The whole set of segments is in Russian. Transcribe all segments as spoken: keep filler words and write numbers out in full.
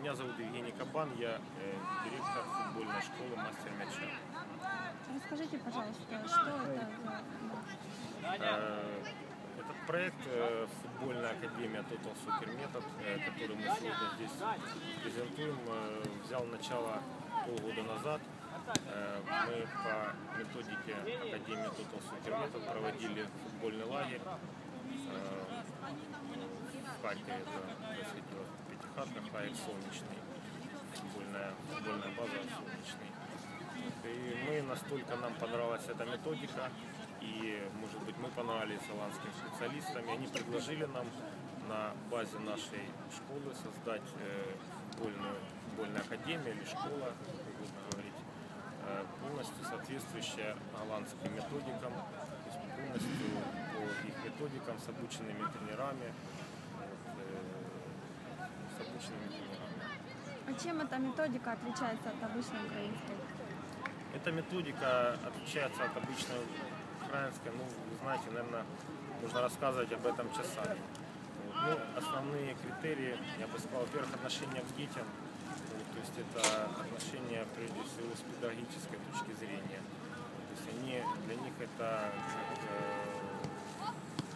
Меня зовут Евгений Кабан, я э, директор футбольной школы «Мастер мяча». Расскажите, пожалуйста, что это за... Э, Этот проект э, футбольная академия Total Soccer Method, э, который мы сегодня здесь презентуем, э, взял начало полгода назад. Э, мы по методике академии Total Soccer Method проводили футбольный лагерь. Э, в Харькове это происходило в Пятихатках, лагерь «Солнечный», футбольная, футбольная база «Солнечный». И мы настолько нам понравилась эта методика, и, может быть, мы понравились голландским специалистам, и они предложили нам на базе нашей школы создать э, футбольную, футбольную академию или школа, как угодно говорить, э, полностью соответствующая голландским методикам, то есть полностью по их методикам с обученными тренерами, вот, э, с обученными тренерами. А чем эта методика отличается от обычной украинской? Эта методика отличается от обычной украинской, ну, вы знаете, наверное, можно рассказывать об этом часами. Вот. Ну, основные критерии, я бы сказал, во-первых, отношение к детям, вот, то есть это отношение, прежде всего, с педагогической точки зрения. То есть они, для них это как, э,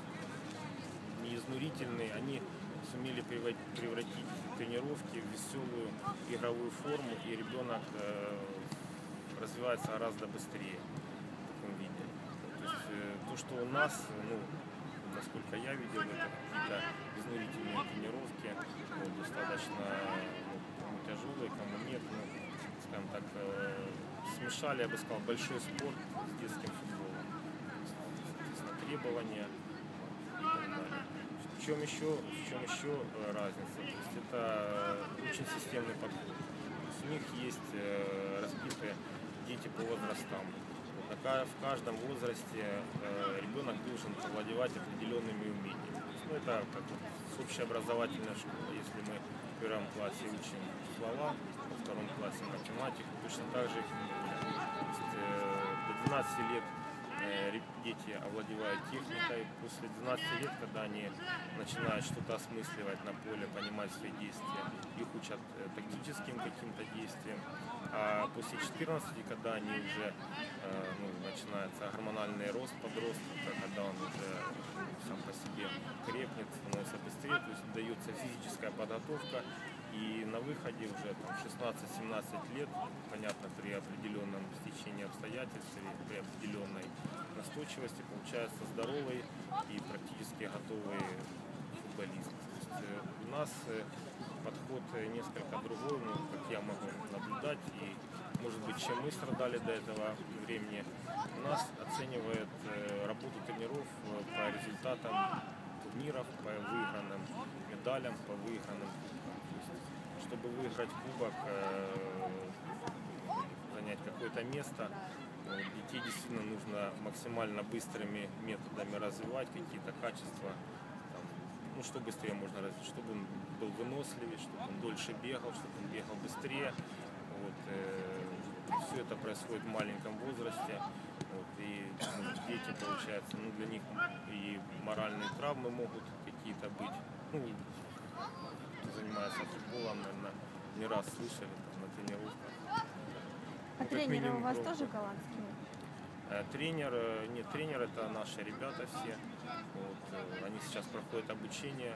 не изнурительные, они сумели превратить тренировки в веселую игровую форму, и ребенок э, развивается гораздо быстрее в таком виде. То есть э, то, что у нас, ну, насколько я видел, это какие-то изнурительные тренировки, вот, достаточно ну, кому тяжелые, кому нет, ну, скажем так, э, смешали, я бы сказал, большой спорт с детским футболом. Соответственно, требования и так далее. В чем еще, в чем еще разница? То есть это очень системный подход. То есть у них есть э, разбитые дети по возрастам. Вот такая, в каждом возрасте э, ребенок должен овладевать определенными умениями. То есть, ну, это как вот с общеобразовательной школы. Если мы в первом классе учим слова, во втором классе математику, точно так же их То есть, э, до двенадцати лет э, дети овладевают техникой. После двенадцати лет, когда они начинают что-то осмысливать на поле, понимать свои действия, их учат э, тактическим каким-то действиям. А после четырнадцати, когда они уже э, ну, начинается гормональный рост подростка, когда он уже сам по себе крепнет, становится быстрее, то есть дается физическая подготовка, и на выходе уже шестнадцать-семнадцать лет, понятно, при определенном стечении обстоятельств, при определенной настойчивости, получается здоровый и практически готовый футболист. То есть, э, у нас э, подход несколько другой, ну, как я могу наблюдать, и, может быть, чем мы страдали до этого времени, у нас оценивает э, работу тренеров э, по результатам турниров, по выигранным медалям, по выигранным кубкам. То есть, чтобы выиграть кубок, э, занять какое-то место, э, детей действительно нужно максимально быстрыми методами развивать какие-то качества. Ну, что быстрее можно развить, чтобы он был выносливее, чтобы он дольше бегал, чтобы он бегал быстрее. Вот, э, все это происходит в маленьком возрасте. Вот, и ну, дети, получается, ну, для них и моральные травмы могут какие-то быть. Ну, кто занимается футболом, наверное, не раз слышали там, на тренировках. А ну, тренеры у вас громко. тоже голландские? Тренер, нет, тренер это наши ребята все. Вот, они сейчас проходят обучение.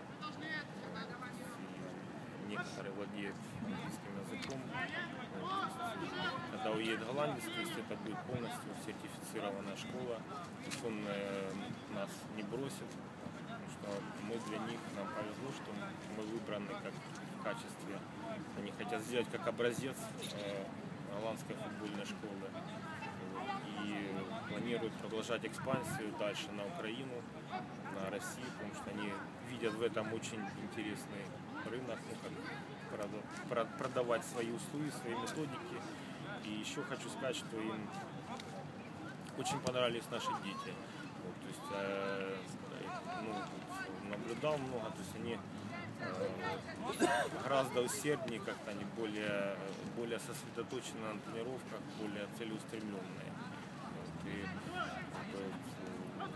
Некоторые владеют английским языком. Вот, когда уедет голландец, то есть это будет полностью сертифицированная школа. То есть он э, нас не бросит, потому что мы для них, нам повезло, что мы выбраны как в качестве. Они хотят сделать как образец э, голландской футбольной школы. И планируют продолжать экспансию дальше на Украину, на Россию, потому что они видят в этом очень интересный рынок, ну, как продавать свои услуги, свои методики. И еще хочу сказать, что им очень понравились наши дети. Вот, то есть, э, ну, наблюдал много, то есть они э, гораздо усерднее, как-то они более, более сосредоточены на тренировках, более целеустремленные. Вот, и, вот,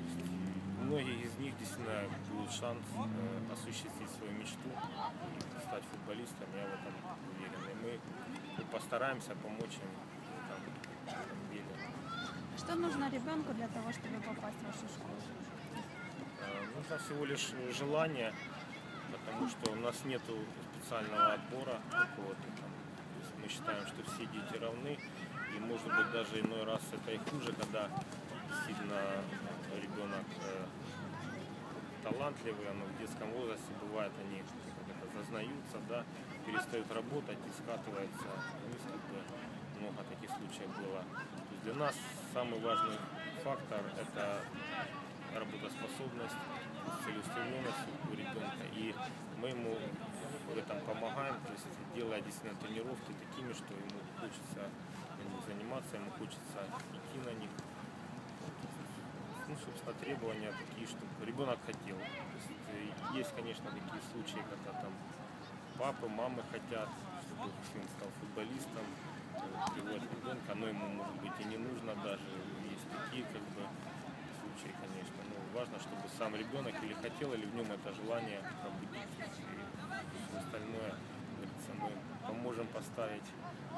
многие из них действительно будет шанс э, осуществить свою мечту и стать футболистом, я в этом уверен. И мы ну, постараемся помочь им там, в этом деле. Что нужно ребенку для того, чтобы попасть в вашу школу? Э, Нужно всего лишь желание, потому что у нас нет специального отбора какого-то там. То есть мы считаем, что все дети равны, и может быть даже иной раз это и хуже, когда действительно ребенок э, талантливый, но в детском возрасте бывает они как это, зазнаются, да, перестают работать и скатывается вниз, как бы много таких случаев было. То есть для нас самый важный фактор это работоспособность, целеустремленность у ребенка. И мы ему в этом помогаем, то есть делая действительно тренировки такими, что ему хочется на них заниматься, ему хочется идти на них. Ну, собственно, требования такие, чтобы ребенок хотел. То есть, э, есть, конечно, такие случаи, когда там папы, мамы хотят, чтобы их сын стал футболистом, э, приводят ребенка, но ему, может быть, и не нужно даже. Есть такие, как бы, случаи, конечно. Но важно, чтобы сам ребенок или хотел, или в нем это желание пробудить. И все остальное, как говорится, мы поможем поставить.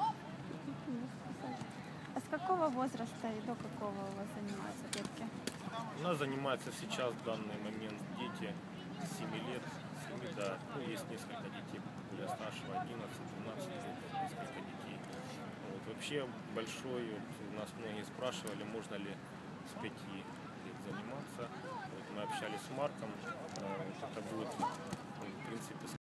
А с какого возраста и до какого у вас занимаются детки? У нас занимаются сейчас в данный момент дети с семи лет, с семи, да, ну, есть несколько детей более старшего, одиннадцать-двенадцать лет, несколько детей. Вот, вообще большой, вот, нас многие спрашивали, можно ли с пяти лет заниматься. Вот, мы общались с Марком, э, вот, это будет, ну, в принципе,